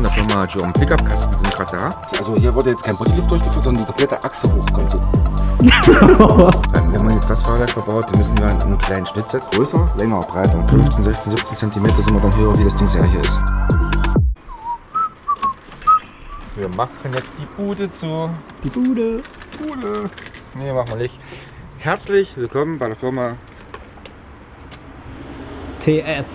von der Firma German Pickup Kasten sind gerade da. Also hier wurde jetzt kein Bodylift durchgeführt, sondern die komplette Achse hochkommt. Wenn man jetzt das Fahrwerk verbaut, dann müssen wir einen kleinen Schnitt setzen. Größer, länger, breiter. 15, 16, 17 cm sind wir dann höher, wie das Ding hier ist. Wir machen jetzt die Bude zu. Die Bude. Bude. Nee, machen wir nicht. Herzlich willkommen bei der Firma TS.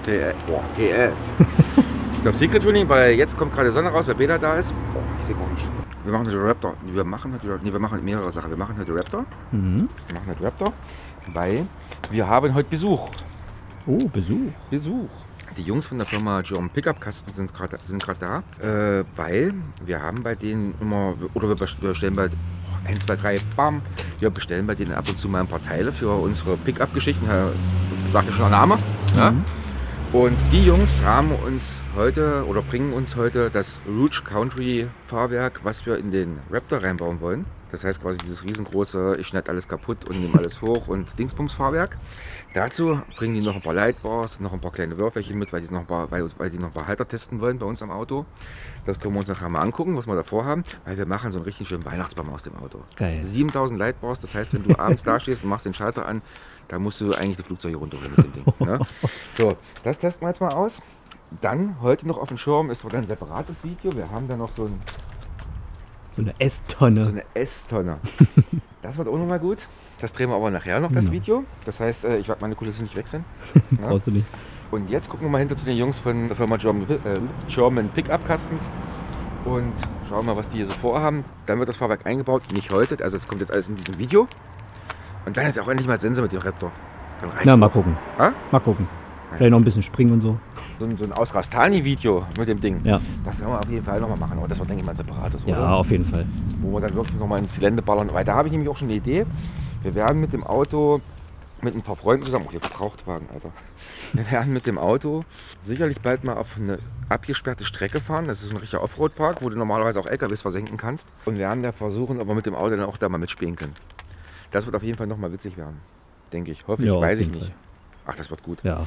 TS. Top Secret Tuning, weil jetzt kommt gerade Sonne raus, weil Bela da ist. Boah, ich sehe gar nicht. Wir machen heute Raptor. Wir machen mehrere Sachen. Wir machen heute Raptor. Wir machen heute Raptor, weil wir haben heute Besuch. Oh, Besuch. Besuch. Die Jungs von der Firma German Pickup Kasten sind gerade da, weil wir haben bei denen immer, oder wir bestellen bei 1, 2, 3, bam, wir bestellen bei denen ab und zu mal ein paar Teile für unsere Pickup-Geschichten, sagte schon der Name. Ja? Und die Jungs haben uns heute oder bringen uns heute das Rouge Country Fahrwerk, was wir in den Raptor reinbauen wollen. Das heißt quasi dieses riesengroße, ich schneide alles kaputt und nehme alles hoch und Dingsbums Fahrwerk. Dazu bringen die noch ein paar Lightbars, noch ein paar kleine Würfelchen mit, weil die noch ein paar Halter testen wollen bei uns am Auto. Das können wir uns nachher mal angucken, was wir davor haben, weil wir machen so einen richtig schönen Weihnachtsbaum aus dem Auto. Geil. 7000 Lightbars, das heißt, wenn du abends da stehst und machst den Schalter an, da musst du eigentlich die Flugzeuge runterholen mit dem Ding. Ne? So, das testen wir jetzt mal aus. Dann, heute noch auf dem Schirm ist dann ein separates Video. Wir haben da noch so eine S-Tonne. So eine S-Tonne. Das wird auch noch mal gut. Das drehen wir aber nachher noch, das Video. Das heißt, ich werde meine Kulisse nicht wechseln. Ja? Brauchst du nicht. Und jetzt gucken wir mal hinter zu den Jungs von der Firma German Pickup Customs und schauen mal, was die hier so vorhaben. Dann wird das Fahrwerk eingebaut, nicht heute, also es kommt jetzt alles in diesem Video. Und dann ist auch endlich mal Sensor mit dem Raptor. Na, mal gucken. Ha? Mal gucken. Vielleicht noch ein bisschen springen und so. So ein Ausrastani-Video mit dem Ding. Ja. Das werden wir auf jeden Fall noch mal machen, aber das wird, denke ich mal, ein separates, oder? Ja, auf jeden Fall. Wo wir dann wirklich noch mal ins Gelände ballern. Weil da habe ich nämlich auch schon eine Idee. Wir werden mit dem Auto, mit ein paar Freunden zusammen, oh, hier Gebrauchtwagen, Alter. Wir werden mit dem Auto sicherlich bald mal auf eine abgesperrte Strecke fahren. Das ist ein richtiger Offroad-Park, wo du normalerweise auch LKWs versenken kannst. Und wir werden da versuchen, ob wir mit dem Auto dann auch da mal mitspielen können. Das wird auf jeden Fall noch mal witzig werden. Denke ich. Hoffe ich, weiß ich nicht. Ach, das wird gut. Ja.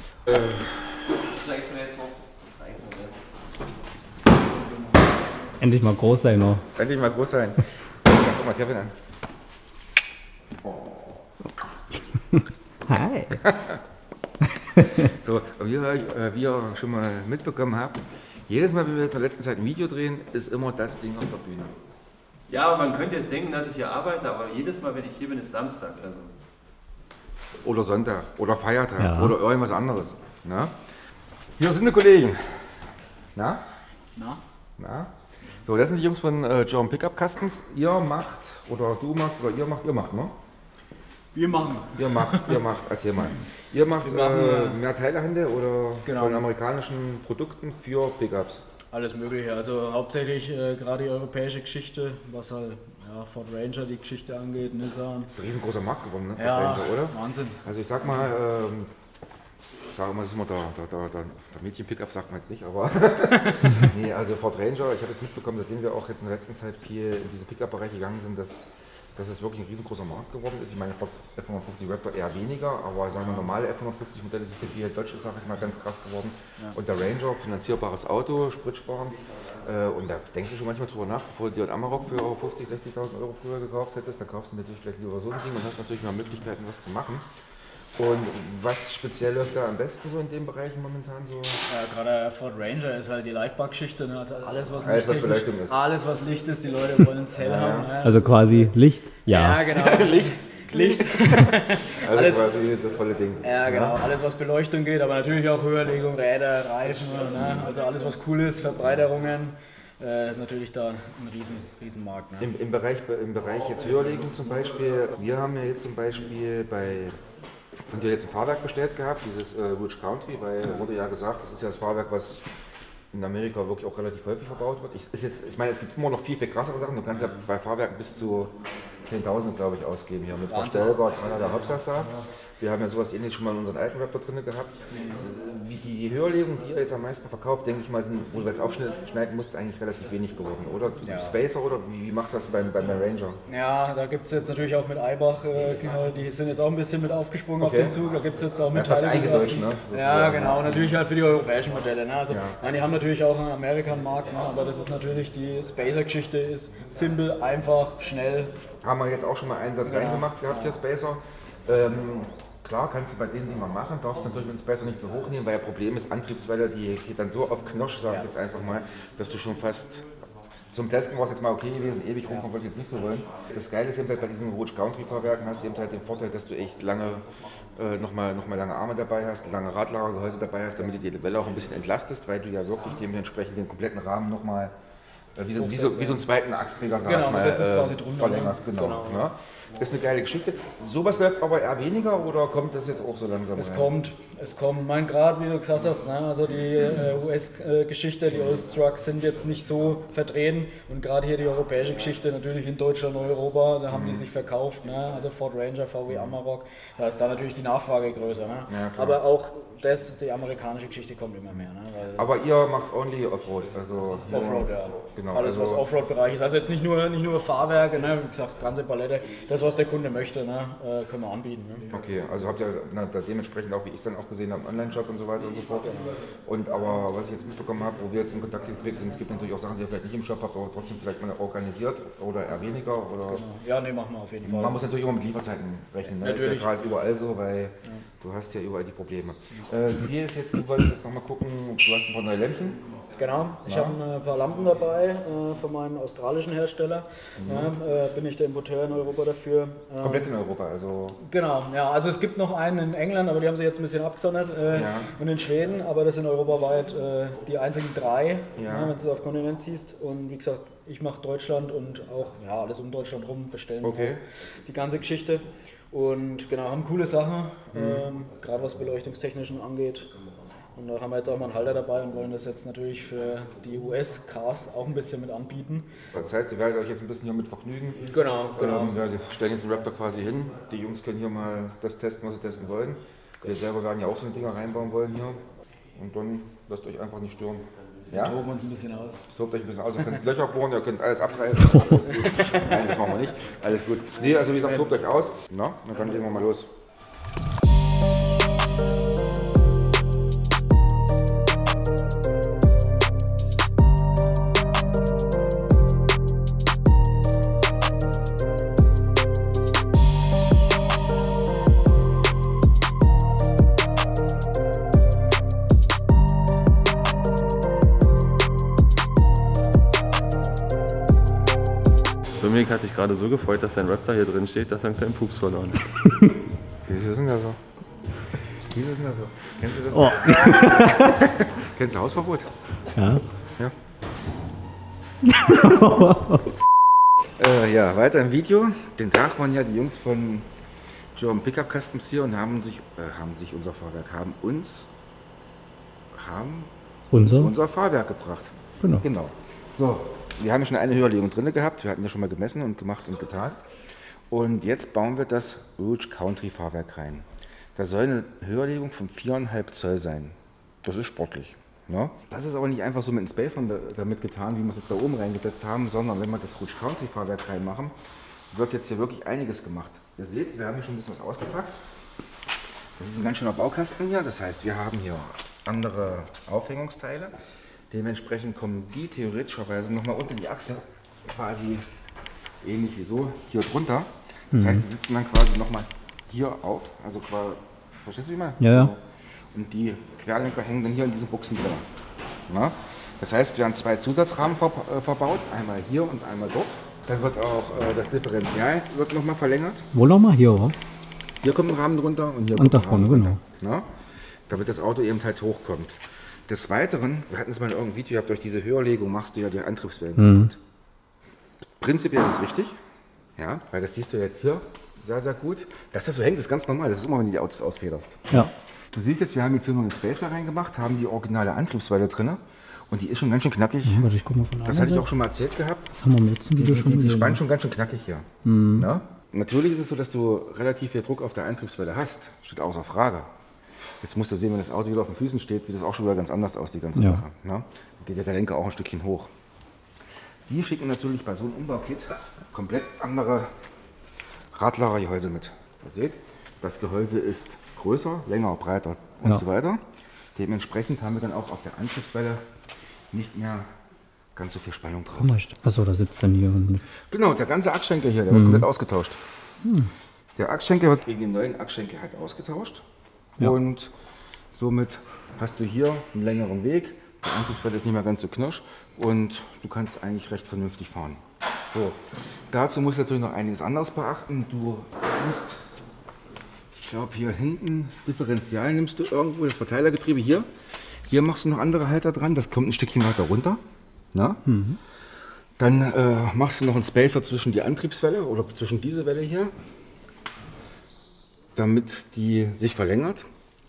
Endlich mal groß sein noch. Endlich mal groß sein. Ja, guck mal Kevin an. Hi. So, wie ihr schon mal mitbekommen habt, jedes Mal, wenn wir jetzt in der letzten Zeit ein Video drehen, ist immer das Ding auf der Bühne. Ja, man könnte jetzt denken, dass ich hier arbeite, aber jedes Mal, wenn ich hier bin, ist Samstag. Also. Oder Sonntag oder Feiertag, ja, oder irgendwas anderes. Na? Hier sind die Kollegen. Na? Na? Na? So, das sind die Jungs von German Pickup Customs. Ihr macht, oder du machst, oder ihr macht, ne? Wir machen. Ihr macht, erzähl mal. Ihr macht mehr Teilehandel oder von amerikanischen Produkten für Pickups? Alles Mögliche, also hauptsächlich gerade die europäische Geschichte, was halt Ford Ranger die Geschichte angeht, Nissan. Das ist ein riesengroßer Markt geworden, ne? Ford Ja, Ranger, oder? Wahnsinn. Also ich sag mal, das ist immer der Mädchen-Pickup, sagt man jetzt nicht, aber nee, also Ford Ranger, ich habe jetzt mitbekommen, seitdem wir auch jetzt in der letzten Zeit viel in diesen Pickup-Bereich gegangen sind, dass es wirklich ein riesengroßer Markt geworden ist. Ich meine, Ford F-150 Raptor eher weniger, aber sagen wir normale F-150 Modelle sind hier Deutsch ist, sag ich mal, ganz krass geworden. Ja. Und der Ranger, finanzierbares Auto, spritsparend. Und da denkst du schon manchmal drüber nach, bevor du dir einen Amarok für 50.000, 60.000 Euro früher gekauft hättest, dann kaufst du natürlich vielleicht lieber so ein Ding und hast natürlich mehr Möglichkeiten, was zu machen. Und was speziell läuft da am besten so in dem Bereich momentan so? Ja, gerade Ford Ranger ist halt die Lightbar-Geschichte, ne? Also alles was Beleuchtung ist. Alles was Licht ist, die Leute wollen es hell haben. Ja, also quasi Licht? Ja, genau. Licht. Also alles, quasi das volle Ding. Ja, genau. Alles was Beleuchtung geht, aber natürlich auch Höherlegung, Räder, Reifen, ne? Also alles was cool ist, Verbreiterungen. Ist natürlich da ein Riesenmarkt. Ne? Im Bereich jetzt Höherlegung zum Beispiel, wir haben ja jetzt zum Beispiel von dir jetzt ein Fahrwerk bestellt gehabt, dieses Rouge Country, weil wurde ja gesagt, das ist ja das Fahrwerk, was in Amerika wirklich auch relativ häufig verbaut wird. Ich meine, es gibt immer noch viel krassere Sachen. Du kannst ja bei Fahrwerken bis zu 10.000, glaube ich, ausgeben hier mit Verstellbar, 300er Hauptsache. Wir haben ja sowas ähnliches schon mal in unseren alten Raptor drin gehabt. Wie die Höherlegung, die ihr jetzt am meisten verkauft, denke ich mal, sind, wo du jetzt aufschneiden musst, eigentlich relativ wenig geworden, oder? Ja. Spacer oder wie macht das beim Ranger? Ja, da gibt es jetzt natürlich auch mit Eibach, die sind jetzt auch ein bisschen mit aufgesprungen auf den Zug. Da gibt es jetzt auch mit fast eingedeutscht, ne? Ja, genau, natürlich halt für die europäischen Modelle. Ne? Also, Ja. nein, die haben natürlich auch einen American-Markt, ne? Aber das ist natürlich, die Spacer-Geschichte ist simpel, einfach, schnell. Haben wir jetzt auch schon mal einen Satz reingemacht gehabt, hier Spacer. Klar, kannst du bei den Dingen machen, darfst natürlich mit dem Spacer nicht so hoch nehmen, weil das Problem ist, Antriebswelle, die geht dann so auf Knosch, sag ich jetzt einfach mal, dass du schon fast zum Testen war es jetzt mal okay gewesen, ewig rumfahren wollte ich jetzt nicht so wollen. Das Geile ist eben halt bei diesen Rouge Country Fahrwerken hast du eben halt den Vorteil, dass du echt lange, noch mal lange Arme dabei hast, lange Radlagergehäuse dabei hast, damit du die Welle auch ein bisschen entlastest, weil du ja wirklich dementsprechend den kompletten Rahmen nochmal wie so einen zweiten Achsträger, sag ich mal, quasi drunter, verlängerst. Genau. Ja. Ist eine geile Geschichte. Sowas läuft aber eher weniger oder kommt das jetzt auch so langsam rein? Es kommt. Mein Grad, wie du gesagt hast, ne, also die US-Geschichte, die US-Trucks sind jetzt nicht so vertreten und gerade hier die europäische Geschichte natürlich in Deutschland und Europa, da haben die sich verkauft, ne, also Ford Ranger, VW Amarok, da ist da natürlich die Nachfrage größer. Ne? Ja, aber auch die amerikanische Geschichte kommt immer mehr. Ne, aber ihr macht only Offroad, also Offroad, ja. Genau, alles was Offroad-Bereich ist, also jetzt nicht nur Fahrwerke, ne, wie gesagt, ganze Palette, das was der Kunde möchte, ne, können wir anbieten. Ne? Okay, also habt ihr da dementsprechend auch, wie ich es dann auch gesehen habe, einen Online-Shop und so weiter und so fort. Und aber was ich jetzt mitbekommen habe, wo wir jetzt in Kontakt getreten sind, es gibt natürlich auch Sachen, die ihr vielleicht nicht im Shop habt, aber trotzdem vielleicht mal organisiert oder eher weniger. Oder genau. Ja, ne, machen wir auf jeden Fall. Man muss natürlich immer mit Lieferzeiten rechnen, ne? Das ist ja gerade überall so, weil du hast ja überall die Probleme. Ziel ist jetzt, du wolltest jetzt nochmal gucken, du hast ein paar neue Lämpchen. Genau, ich habe ein paar Lampen dabei von meinem australischen Hersteller. Bin ich der Importeur in Europa dafür. Komplett in Europa, also. Genau, ja, also es gibt noch einen in England, aber die haben sie jetzt ein bisschen abgesondert. Und in Schweden, aber das sind europaweit die einzigen 3, wenn du es auf Kontinent siehst. Und wie gesagt, ich mache Deutschland und auch alles um Deutschland rum bestellen. Okay. Die ganze Geschichte. Und genau, haben coole Sachen, gerade was Beleuchtungstechnischen angeht. Und da haben wir jetzt auch mal einen Halter dabei und wollen das jetzt natürlich für die US-Cars auch ein bisschen mit anbieten. Das heißt, ihr werdet euch jetzt ein bisschen hiermit vergnügen. Genau. Wir stellen jetzt den Raptor quasi hin. Die Jungs können hier mal das testen, was sie testen wollen. Wir selber werden ja auch so eine Dinger reinbauen wollen hier. Und dann lasst euch einfach nicht stören. Ja? Wir toben uns ein bisschen aus. Tobt euch ein bisschen aus, ihr könnt Löcher bohren, ihr könnt alles abreißen. Alles gut. Nein, das machen wir nicht. Alles gut. Nee, also wie gesagt, tobt euch aus. Na, dann legen wir mal los. Dominik hat sich gerade so gefreut, dass sein Raptor hier drin steht, dass er einen kleinen Pups verloren hat. Wieso ist denn das so? Wieso ist denn das so? Kennst du das? Oh. Kennst du Hausverbot? Ja. Ja. Ja, weiter im Video. Den Tag waren ja die Jungs von German Pickup Customs hier und haben uns unser Fahrwerk gebracht. Genau. So, wir haben ja schon eine Höherlegung drin gehabt. Wir hatten ja schon mal gemessen und gemacht und getan. Und jetzt bauen wir das Rouge Country Fahrwerk rein. Da soll eine Höherlegung von 4,5 Zoll sein. Das ist sportlich. Ja? Das ist aber nicht einfach so mit dem Spacer damit getan, wie wir es jetzt da oben reingesetzt haben, sondern wenn wir das Rouge Country Fahrwerk reinmachen, wird jetzt hier wirklich einiges gemacht. Ihr seht, wir haben hier schon ein bisschen was ausgepackt. Das ist ein ganz schöner Baukasten hier. Das heißt, wir haben hier andere Aufhängungsteile. Dementsprechend kommen die theoretischerweise nochmal unter die Achse, quasi ähnlich wie so, hier drunter. Das heißt, die sitzen dann quasi nochmal hier auf, also quasi, verstehst du wie man? Ja. Und die Querlenker hängen dann hier in diesen Buchsen drin. Ja? Das heißt, wir haben 2 Zusatzrahmen verbaut, einmal hier und einmal dort. Dann wird auch das Differential nochmal verlängert. Wo nochmal? Hier, oder? Hier kommt ein Rahmen drunter und hier und kommt da ein vorne, Rahmen genau. drunter. Ja? Damit das Auto eben halt hochkommt. Des Weiteren, wir hatten es mal in irgendeinem Video, durch diese Höherlegung machst du ja die Antriebswellen kaputt. Prinzipiell ist es richtig, ja, weil das siehst du jetzt hier sehr, sehr gut. Dass das so hängt, ist ganz normal, das ist immer, wenn du die Autos ausfederst. Ja. Du siehst jetzt, wir haben jetzt hier noch einen Spacer reingemacht, haben die originale Antriebswelle drin und die ist schon ganz schön knackig. Ja, warte, ich guck mal von das hatte ich auch schon mal erzählt gehabt. Das haben wir im letzten Video schon gesehen. Die spannt schon ganz schön knackig hier. Ja? natürlich ist es so, dass du relativ viel Druck auf der Antriebswelle hast, steht außer Frage. Jetzt musst du sehen, wenn das Auto wieder auf den Füßen steht, sieht das auch schon wieder ganz anders aus, die ganze Ja. Sache. Ne? Dann geht ja der Lenker auch ein Stückchen hoch. Die schicken natürlich bei so einem Umbaukit komplett andere Radlagergehäuse mit. Ihr seht, das Gehäuse ist größer, länger, breiter und Ja. so weiter. Dementsprechend haben wir dann auch auf der Antriebswelle nicht mehr ganz so viel Spannung drauf. Achso, da sitzt dann hier. Genau, der ganze Achsschenkel hier, der wird komplett ausgetauscht. Der Achsschenkel wird gegen den neuen Achsschenkel halt ausgetauscht. Ja. Und somit hast du hier einen längeren Weg. Die Antriebswelle ist nicht mehr ganz so knirsch und du kannst eigentlich recht vernünftig fahren. So, dazu musst du natürlich noch einiges anderes beachten. Du musst, ich glaube hier hinten, das Differential nimmst du irgendwo, das Verteilergetriebe hier. Hier machst du noch andere Halter dran, das kommt ein Stückchen weiter runter. Na? Dann machst du noch einen Spacer zwischen die Antriebswelle oder zwischen diese Welle hier, damit die sich verlängert.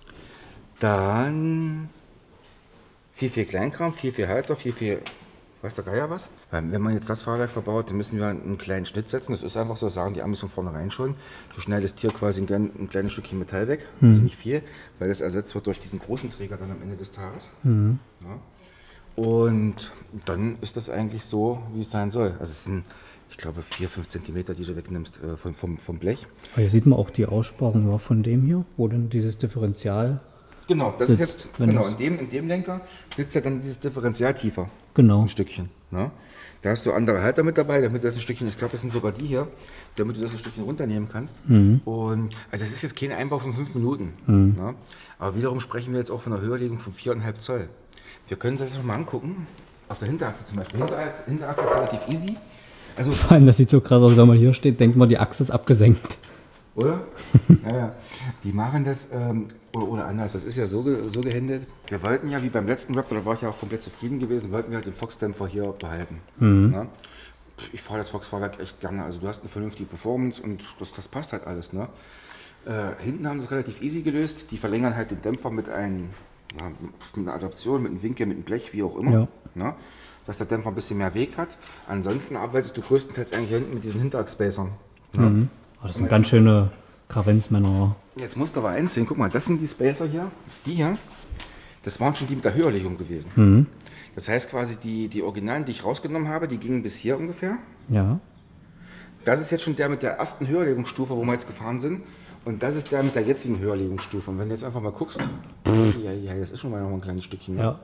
Dann viel Kleinkram, viel Halter, viel, weiß der Geier was. Weil wenn man jetzt das Fahrwerk verbaut, dann müssen wir einen kleinen Schnitt setzen. Das ist einfach so, sagen die Amis von vornherein schon. Du schneidest hier quasi ein kleines Stückchen Metall weg, also nicht viel, weil das ersetzt wird durch diesen großen Träger dann am Ende des Tages. Ja. Und dann ist das eigentlich so, wie es sein soll. Also es sind, ich glaube, 4-5 Zentimeter, die du wegnimmst vom Blech. Aber hier sieht man auch die Aussparung ja, von dem hier, wo dann dieses Differential. Genau, das Sitzt, ist jetzt, wenn genau, das- in dem Lenker sitzt ja dann dieses Differential tiefer. Genau. Ein Stückchen. Ne? Da hast du andere Halter mit dabei, damit du das ein Stückchen, ich glaube, das sind sogar die hier, damit du das ein Stückchen runternehmen kannst. Und also es ist jetzt kein Einbau von 5 Minuten. Ne? Aber wiederum sprechen wir jetzt auch von einer Höherlegung von 4,5 Zoll. Wir können uns das noch mal angucken. Auf der Hinterachse zum Beispiel. Hinterachse ist relativ easy. Also, Vor allem, das sieht so krass aus, wenn man hier steht, denkt man, die Achse ist abgesenkt. oder? Ja. Die machen das, oder anders, das ist ja so gehändelt. Wir wollten ja, wie beim letzten Raptor, da war ich ja auch komplett zufrieden gewesen, wollten wir halt den Fox-Dämpfer hier behalten. Ja? Ich fahre das Fox-Fahrwerk echt gerne, also du hast eine vernünftige Performance und das passt halt alles. Ne? Hinten haben sie es relativ easy gelöst, die verlängern halt den Dämpfer mit einer Adaption, mit einem Winkel, mit einem Blech, wie auch immer. Ja. Ne? Dass der Dämpfer ein bisschen mehr Weg hat. Ansonsten arbeitest du größtenteils eigentlich hinten mit diesen Hinterachsspacern. Ne? Oh, das sind ganz schöne Kravenzmänner. Jetzt musst du aber eins sehen, guck mal, das sind die Spacer hier, die hier, das waren schon die mit der Höherlegung gewesen. Das heißt quasi, die Originalen, die ich rausgenommen habe, die gingen bis hier ungefähr. Ja. Das ist jetzt schon der mit der ersten Höherlegungsstufe, wo wir jetzt gefahren sind. Und das ist der mit der jetzigen Höherlegungsstufe. Und wenn du jetzt einfach mal guckst, ja, das ist schon mal noch ein kleines Stückchen. Ne? Ja.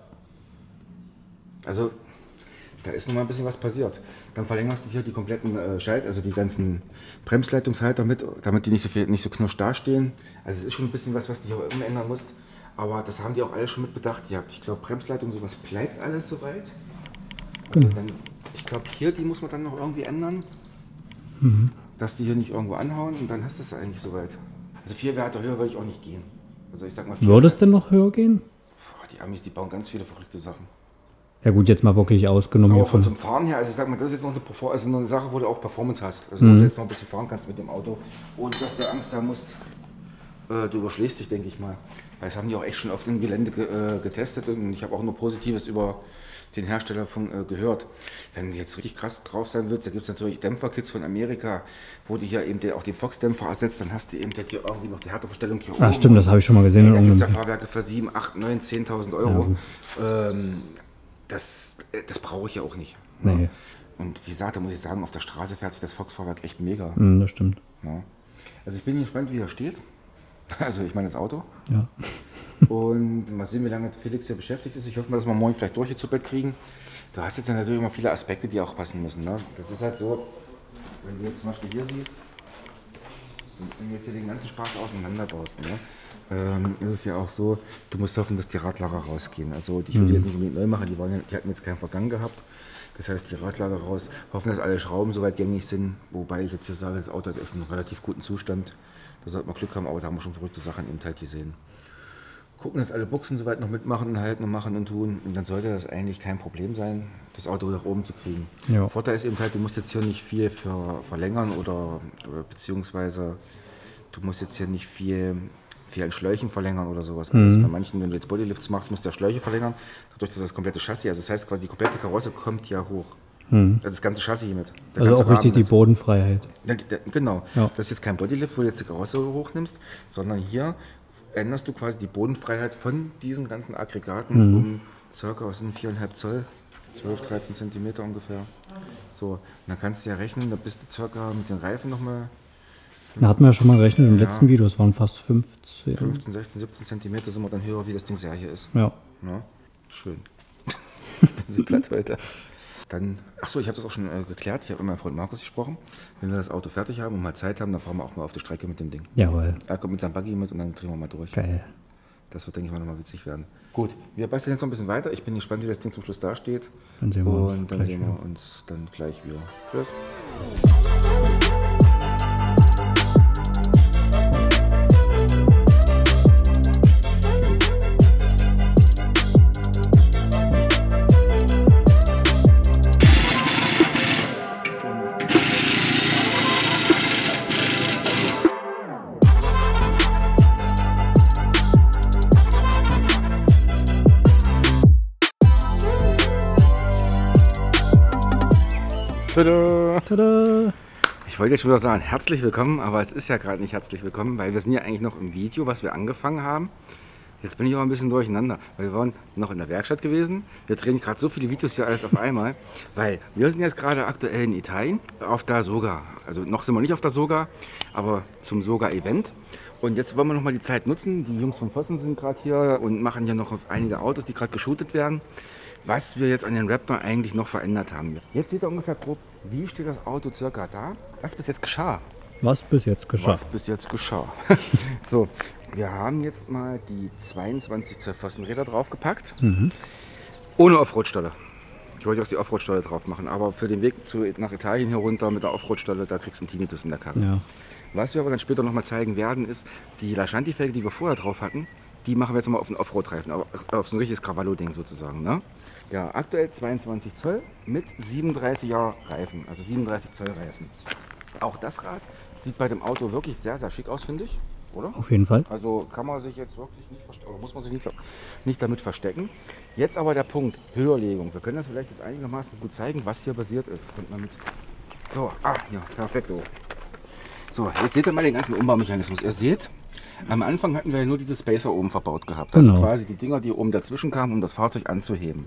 Also, da ist noch mal ein bisschen was passiert. Dann verlängerst du hier die kompletten also die ganzen Bremsleitungshalter mit, damit die nicht so knirsch dastehen. Also es ist schon ein bisschen was du hier immer ändern musst. Aber das haben die auch alle schon mit bedacht gehabt. Ich glaube, Bremsleitung, sowas bleibt alles soweit. Also dann, ich glaube, hier, die muss man dann noch irgendwie ändern. Dass die hier nicht irgendwo anhauen und dann hast du es eigentlich soweit. Also 4 Werte höher würde ich auch nicht gehen. Also ich sag mal 4 Würde es denn noch höher gehen? Boah, die Amis, die bauen ganz viele verrückte Sachen. Ja gut, jetzt mal wirklich ausgenommen Aber hiervon. zum Fahren her, also ich sag mal, das ist jetzt noch eine Sache, wo du auch Performance hast. Also wo du jetzt noch ein bisschen fahren kannst mit dem Auto, ohne dass du Angst haben musst, du überschlägst dich, denke ich mal. Weil das haben die auch echt schon auf dem Gelände getestet und ich habe auch nur Positives über den Hersteller gehört. Wenn du jetzt richtig krass drauf sein willst, da gibt es natürlich Dämpferkits von Amerika, wo du hier eben auch den Fox-Dämpfer ersetzt, dann hast du eben hier irgendwie noch die Härteverstellung hier oben. Ah, stimmt, das habe ich schon mal gesehen. Da in gibt es ja irgendeinem- Fahrwerke für 7, 8, 9, 10.000 Euro. Das brauche ich ja auch nicht. Nee. Und wie gesagt, da muss ich sagen, auf der Straße fährt sich das Fox-Fahrwerk echt mega. Das stimmt. Ja. Also ich bin gespannt, wie er steht. Also ich meine das Auto. Ja. Und mal sehen, wie lange Felix hier beschäftigt ist. Ich hoffe mal, dass wir morgen vielleicht durchgezuppelt kriegen. Du hast jetzt ja natürlich immer viele Aspekte, die auch passen müssen. Ne? Das ist halt so, wenn du jetzt zum Beispiel hier siehst, wenn du jetzt hier den ganzen Spaß auseinanderbaust, ne? Ist es ja auch so, du musst hoffen, dass die Radlager rausgehen. Also ich würde jetzt nicht unbedingt neu machen, die hatten jetzt keinen Vergang gehabt. Das heißt, die Radlager raus, hoffen, dass alle Schrauben soweit gängig sind. Wobei ich jetzt hier sage, das Auto hat echt einen relativ guten Zustand. Da sollte man Glück haben, aber da haben wir schon verrückte Sachen eben halt gesehen. Gucken, dass alle Buchsen soweit noch mitmachen und halten und machen und tun. Und dann sollte das eigentlich kein Problem sein, das Auto nach oben zu kriegen. Ja. Vorteil ist eben halt, du musst jetzt hier nicht viel verlängern oder beziehungsweise du musst jetzt hier nicht viel an Schläuchen verlängern oder sowas. Alles. Bei manchen, wenn du jetzt Bodylifts machst, musst du ja Schläuche verlängern, dadurch, dass das komplette Chassis, also das heißt quasi die komplette Karosse kommt ja hoch. Das ganze Chassis hier mit. Der Also ganze auch richtig Rahmen die mit. Bodenfreiheit. Ja, genau. Ja. Das ist jetzt kein Bodylift, wo du jetzt die Karosse hochnimmst, sondern hier änderst du quasi die Bodenfreiheit von diesen ganzen Aggregaten um circa, was sind 4,5 Zoll, 12, 13 Zentimeter ungefähr. So, dann kannst du ja rechnen, da bist du circa mit den Reifen nochmal Da hatten wir ja schon mal gerechnet im Ja. letzten Video, es waren fast 15. 15, 16, 17 Zentimeter sind wir dann höher, wie das Ding sehr hier ist. Ja. Ja, schön. So platt heute. Dann, achso, ich habe das auch schon geklärt. Ich habe mit meinem Freund Markus gesprochen. Wenn wir das Auto fertig haben und mal Zeit haben, dann fahren wir auch mal auf die Strecke mit dem Ding. Jawohl. Er kommt mit seinem Buggy mit und dann drehen wir mal durch. Geil. Das wird, denke ich mal, nochmal witzig werden. Gut, wir basteln jetzt noch ein bisschen weiter. Ich bin gespannt, wie das Ding zum Schluss dasteht. Dann sehen wir uns Und dann gleich sehen wieder. wir uns dann gleich wieder. Tschüss. Tada! Tada! Ich wollte jetzt schon wieder sagen, herzlich willkommen, aber es ist ja gerade nicht herzlich willkommen, weil wir sind ja eigentlich noch im Video, was wir angefangen haben. Jetzt bin ich aber ein bisschen durcheinander, weil wir waren noch in der Werkstatt gewesen. Wir drehen gerade so viele Videos hier alles auf einmal, weil wir sind jetzt gerade aktuell in Italien auf der Soga. Also noch sind wir nicht auf der Soga, aber zum Soga-Event. Und jetzt wollen wir noch mal die Zeit nutzen. Die Jungs von Vossen sind gerade hier und machen hier noch einige Autos, die gerade geshootet werden. Was wir jetzt an den Raptor eigentlich noch verändert haben. Jetzt seht ihr ungefähr grob, wie steht das Auto circa da. Was bis jetzt geschah. Was bis jetzt geschah. Was bis jetzt geschah. So, wir haben jetzt mal die 22 Zoll Pfossenräder draufgepackt. Ohne Offroad-Stolle. Ich wollte auch die Offroad-Stolle drauf machen, aber für den Weg nach Italien hier runter mit der Offroad-Stolle, da kriegst du einen Tinnitus in der Karre. Ja. Was wir aber dann später noch mal zeigen werden, ist die Lascianti-Felge, die wir vorher drauf hatten, die machen wir jetzt mal auf den Offroad-Reifen, auf so ein richtiges Cavallo-Ding sozusagen. Ne? Ja, aktuell 22 Zoll mit 37er Reifen, also 37 Zoll Reifen. Auch das Rad sieht bei dem Auto wirklich sehr, sehr schick aus, finde ich, oder? Auf jeden Fall. Also kann man sich jetzt wirklich nicht verstecken, oder muss man sich nicht damit verstecken. Jetzt aber der Punkt Höherlegung. Wir können das vielleicht jetzt einigermaßen gut zeigen, was hier passiert ist. Kommt mal mit. So, hier, perfekto. So, jetzt seht ihr mal den ganzen Umbaumechanismus. Ihr seht, am Anfang hatten wir ja nur diese Spacer oben verbaut gehabt. Also Genau. quasi die Dinger, die oben dazwischen kamen, um das Fahrzeug anzuheben.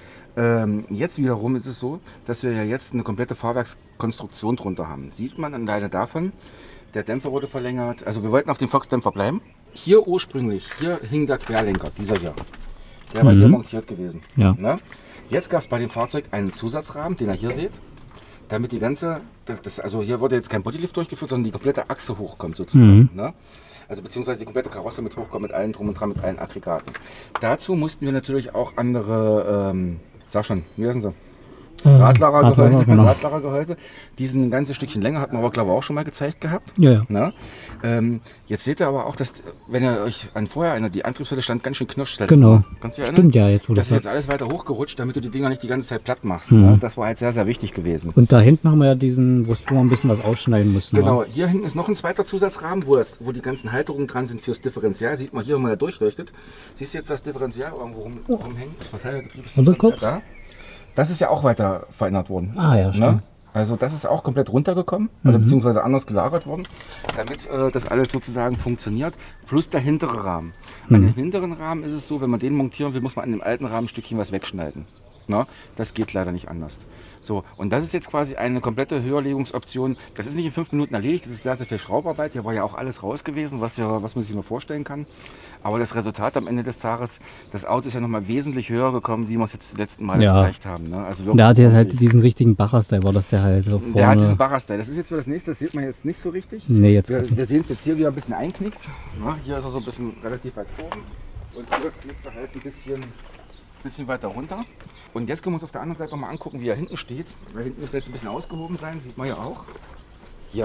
Jetzt wiederum ist es so, dass wir ja jetzt eine komplette Fahrwerkskonstruktion drunter haben. Sieht man alleine davon, der Dämpfer wurde verlängert. Also wir wollten auf dem Fox-Dämpfer bleiben. Hier ursprünglich, hier hing der Querlenker, dieser hier. Der war hier montiert gewesen. Ja. Ne? Jetzt gab es bei dem Fahrzeug einen Zusatzrahmen, den ihr hier seht. Damit die ganze, also hier wurde jetzt kein Bodylift durchgeführt, sondern die komplette Achse hochkommt sozusagen. Ne? Also beziehungsweise die komplette Karosse mit hochkommt, mit allen drum und dran, mit allen Aggregaten. Dazu mussten wir natürlich auch andere, sag schon, wie heißen sie? Radlagergehäuse, genau. Radlagergehäuse. Die sind ein ganzes Stückchen länger, hat man aber glaube ich auch schon mal gezeigt gehabt. Ja, ja. Na? Jetzt seht ihr aber auch, dass, wenn ihr euch an vorher die Antriebswelle stand, ganz schön knirscht. Genau. Kannst du dich erinnern? Stimmt ja, jetzt wo Das das ist jetzt alles weiter hochgerutscht, damit du die Dinger nicht die ganze Zeit platt machst. Ne? Das war halt sehr, sehr wichtig gewesen. Und da hinten haben wir ja diesen, wo wir ein bisschen was ausschneiden müssen. Genau, hier hinten ist noch ein zweiter Zusatzrahmen, wo die ganzen Halterungen dran sind fürs Differential. Sieht man hier, wenn man da durchleuchtet. Siehst du jetzt das Differential irgendwo rumhängen? Das Verteilergetriebe ist da. Das ist ja auch weiter verändert worden. Ah ja, stimmt. Ne? Also das ist auch komplett runtergekommen, also beziehungsweise anders gelagert worden, damit das alles sozusagen funktioniert. Plus der hintere Rahmen. An dem hinteren Rahmen ist es so, wenn man den montieren will, muss man an dem alten Rahmen ein Stückchen was wegschneiden. Na? Das geht leider nicht anders. So, und das ist jetzt quasi eine komplette Höherlegungsoption. Das ist nicht in 5 Minuten erledigt, das ist sehr, sehr viel Schraubarbeit. Hier war ja auch alles raus gewesen, was man sich nur vorstellen kann. Aber das Resultat am Ende des Tages, das Auto ist ja nochmal wesentlich höher gekommen, wie wir es jetzt die letzten Mal gezeigt haben. Ne? Also wirklich der hat ja halt diesen richtigen Bacher-Style, war das der halt so vorne. Der hat diesen Bacher-Style. Das ist jetzt wieder das nächste, das sieht man jetzt nicht so richtig. Nee, jetzt Wir sehen es jetzt hier, wie er ein bisschen einknickt. Ja, hier ist er so ein bisschen relativ weit oben. Und hier knickt er halt ein bisschen weiter runter. Und jetzt können wir uns auf der anderen Seite mal angucken, wie er hinten steht. Weil hinten muss jetzt ein bisschen ausgehoben sein, sieht man ja auch. Hier.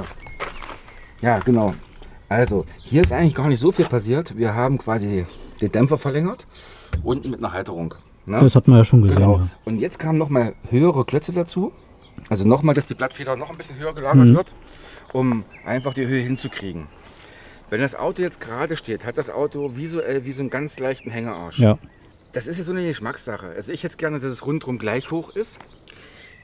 Ja, genau. Also, hier ist eigentlich gar nicht so viel passiert. Wir haben quasi den Dämpfer verlängert, unten mit einer Halterung. Ne? Das hat man ja schon gesehen. Genau. Ja. Und jetzt kamen nochmal höhere Klötze dazu. Also nochmal, dass die Blattfeder noch ein bisschen höher gelagert wird, um einfach die Höhe hinzukriegen. Wenn das Auto jetzt gerade steht, hat das Auto visuell wie so einen ganz leichten Hängearsch. Ja. Das ist jetzt so eine Geschmackssache. Also ich hätte gerne, dass es rundherum gleich hoch ist.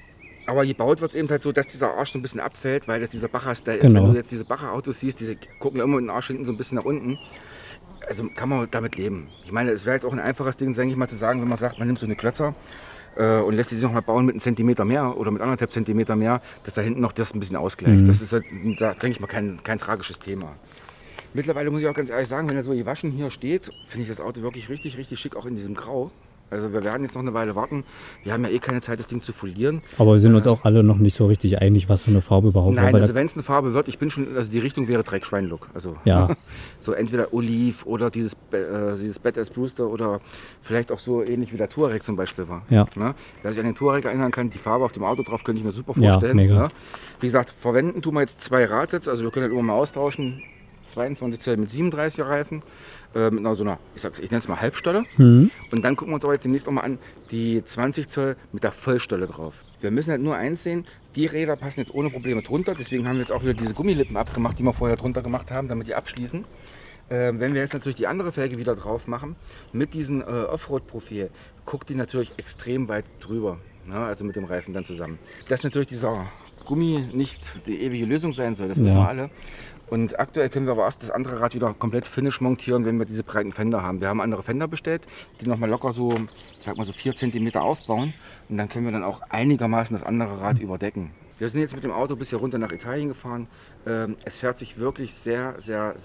Aber gebaut wird es eben halt so, dass dieser Arsch so ein bisschen abfällt, weil das dieser Bacher-Style ist. Genau. Wenn du jetzt diese Bacher-Autos siehst, diese gucken ja immer mit dem Arsch hinten so ein bisschen nach unten. Also kann man damit leben. Ich meine, es wäre jetzt auch ein einfaches Ding, denke ich mal, zu sagen, wenn man sagt, man nimmt so eine Klötzer und lässt die sich noch mal bauen mit einem Zentimeter mehr oder mit 1,5 Zentimeter mehr, dass da hinten noch das ein bisschen ausgleicht. Das ist halt, da denke ich mal, kein tragisches Thema. Mittlerweile muss ich auch ganz ehrlich sagen, wenn er so gewaschen hier steht, finde ich das Auto wirklich richtig, richtig schick, auch in diesem Grau. Also wir werden jetzt noch eine Weile warten. Wir haben ja eh keine Zeit, das Ding zu folieren. Aber wir sind uns auch alle noch nicht so richtig einig, was für eine Farbe überhaupt Nein, war. also wenn es eine Farbe wird, ich bin schon, also die Richtung wäre Dreckschwein-Look. Also Ja. so entweder Oliv oder dieses Badass Brewster oder vielleicht auch so ähnlich wie der Touareg zum Beispiel war. Ja. Ne? Wer sich an den Touareg erinnern kann, die Farbe auf dem Auto drauf, könnte ich mir super Ja, vorstellen. mega. Ne? Wie gesagt, verwenden tun wir jetzt 2 Radsets, also wir können halt immer mal austauschen. 22 Zoll mit 37er Reifen, mit so einer, ich nenne es mal Halbstolle. Und dann gucken wir uns aber jetzt demnächst auch mal an, die 20 Zoll mit der Vollstolle drauf. Wir müssen halt nur eins sehen, die Räder passen jetzt ohne Probleme drunter, deswegen haben wir jetzt auch wieder diese Gummilippen abgemacht, die wir vorher drunter gemacht haben, damit die abschließen. Wenn wir jetzt natürlich die andere Felge wieder drauf machen, mit diesem Offroad-Profil, guckt die natürlich extrem weit drüber, ne? Also mit dem Reifen dann zusammen. Dass natürlich dieser Gummi nicht die ewige Lösung sein soll, das wissen wir alle. Und aktuell können wir aber erst das andere Rad wieder komplett finish montieren, wenn wir diese breiten Fender haben. Wir haben andere Fender bestellt, die nochmal locker so, ich sag mal so 4 cm aufbauen. Und dann können wir dann auch einigermaßen das andere Rad überdecken. Wir sind jetzt mit dem Auto bis hier runter nach Italien gefahren. Es fährt sich wirklich sehr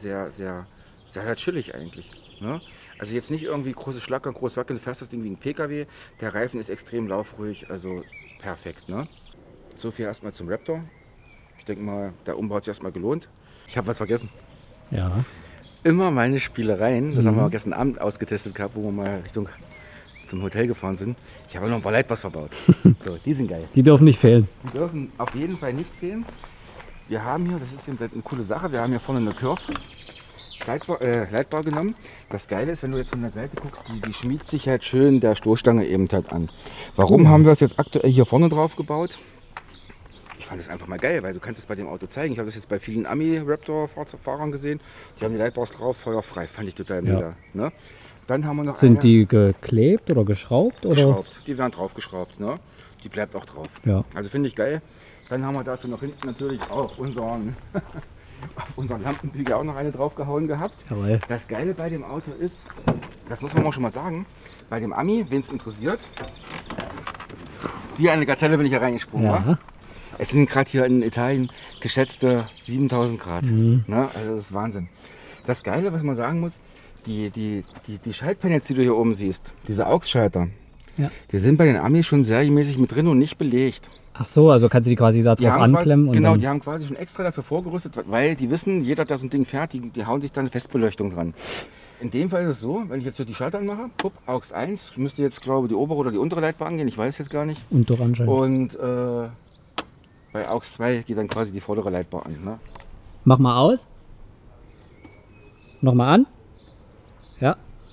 chillig eigentlich. Ne? Also jetzt nicht irgendwie große Schlacker, groß wackeln, du fährst das Ding wie ein PKW. Der Reifen ist extrem laufruhig, also perfekt. Ne? So viel erstmal zum Raptor. Ich denke mal, der Umbau hat sich erstmal gelohnt. Ich habe was vergessen. Ja. Immer meine Spielereien, das haben wir gestern Abend ausgetestet gehabt, wo wir mal Richtung zum Hotel gefahren sind. Ich habe noch ein paar Leitbars verbaut. So, die sind geil. Die dürfen nicht fehlen. Die dürfen auf jeden Fall nicht fehlen. Wir haben hier, das ist eine coole Sache, wir haben hier vorne eine Curve Leitbar genommen. Das Geile ist, wenn du jetzt von der Seite guckst, die schmiegt sich halt schön der Stoßstange eben halt an. Warum haben wir das jetzt aktuell hier vorne drauf gebaut? Ich fand das einfach mal geil, weil du kannst es bei dem Auto zeigen. Ich habe das jetzt bei vielen Ami-Raptor-Fahrern gesehen. Die haben die Lightbars drauf, feuerfrei. Fand ich total mega. Ne? Dann haben wir noch Sind die geklebt oder geschraubt? Oder? Geschraubt. Die werden draufgeschraubt. Ne? Die bleibt auch drauf. Ja. Also finde ich geil. Dann haben wir dazu noch hinten natürlich auf unseren Lampenbügel auch noch eine draufgehauen gehabt. Jawohl. Das Geile bei dem Auto ist, das muss man auch schon mal sagen, bei dem Ami, wen es interessiert, wie eine Gazelle bin ich hier reingesprungen. Ja. Wa? Es sind gerade hier in Italien geschätzte 7000 Grad. Ne? Also das ist Wahnsinn. Das Geile, was man sagen muss, die Schaltpanels, die du hier oben siehst, diese AUX-Schalter, die sind bei den Amis schon serienmäßig mit drin und nicht belegt. Ach so, also kannst du die quasi da drauf anklemmen? Genau, und die haben quasi schon extra dafür vorgerüstet, weil die wissen, jeder, der so ein Ding fährt, die hauen sich dann eine Festbeleuchtung dran. In dem Fall ist es so, wenn ich jetzt so die Schalter anmache, AUX 1, müsste jetzt glaube ich die obere oder die untere Leitbar angehen, ich weiß jetzt gar nicht. Untere anscheinend. Und bei AUX 2 geht dann quasi die vordere Leitbar an. Ne? Mach mal aus. Nochmal an. Ja.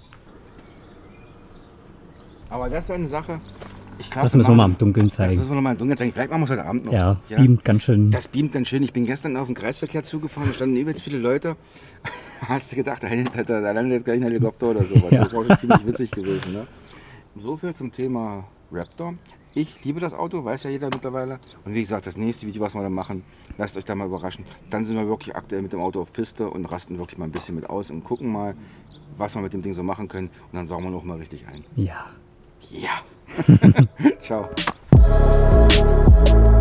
Aber das wäre eine Sache. Ich glaub, Das müssen wir mal im Dunkeln Das zeigen. müssen wir noch mal im Dunkeln zeigen. Vielleicht machen wir es heute Abend noch. Ja, beamt ganz schön. Das beamt ganz schön. Ich bin gestern auf dem Kreisverkehr zugefahren, da standen übelst viele Leute. Hast du gedacht, da landet jetzt gleich ein Helikopter oder so. Ja. Das war schon ziemlich witzig gewesen. Ne? So viel zum Thema Raptor. Ich liebe das Auto, weiß ja jeder mittlerweile. Und wie gesagt, das nächste Video, was wir dann machen, lasst euch da mal überraschen. Dann sind wir wirklich aktuell mit dem Auto auf Piste und rasten wirklich mal ein bisschen mit aus und gucken mal, was wir mit dem Ding so machen können. Und dann saugen wir noch mal richtig ein. Ja. Ja. Ciao.